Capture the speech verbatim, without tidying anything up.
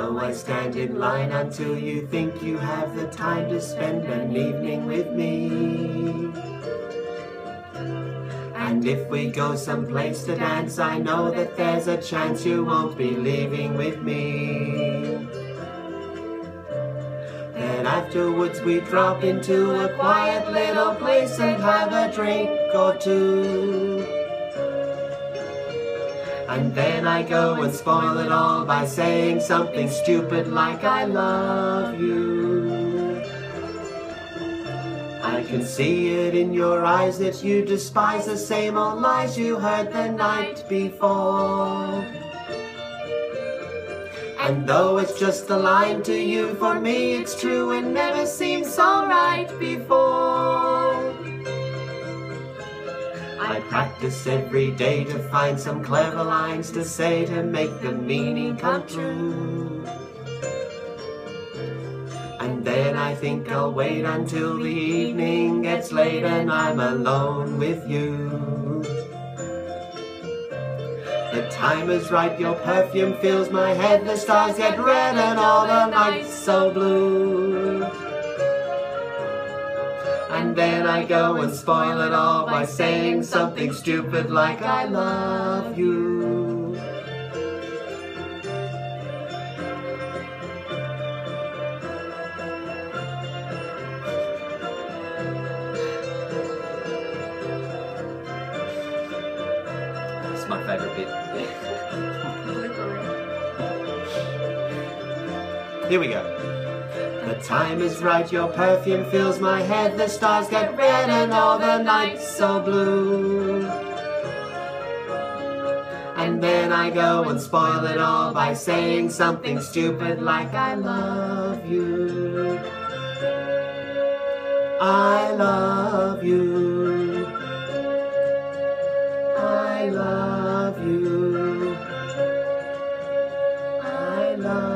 So I stand in line until you think you have the time to spend an evening with me. And if we go someplace to dance, I know that there's a chance you won't be leaving with me. Then afterwards we drop into a quiet little place and have a drink or two. And then I go and spoil it all by saying something stupid like I love you. I can see it in your eyes that you despise the same old lies you heard the night before. And though it's just a line to you, for me it's true and never seemed so right before. I practice every day to find some clever lines to say to make the meaning come true. And then I think I'll wait until the evening gets late and I'm alone with you. The time is right, your perfume fills my head, the stars get red and all the nights so blue. And then I go and spoil it all by saying something stupid like I love you. It's my favorite bit. Here we go. The time is right, your perfume fills my head, the stars get red and all the nights so blue. And then I go and spoil it all by saying something stupid like I love you. I love you. I love you. I love you.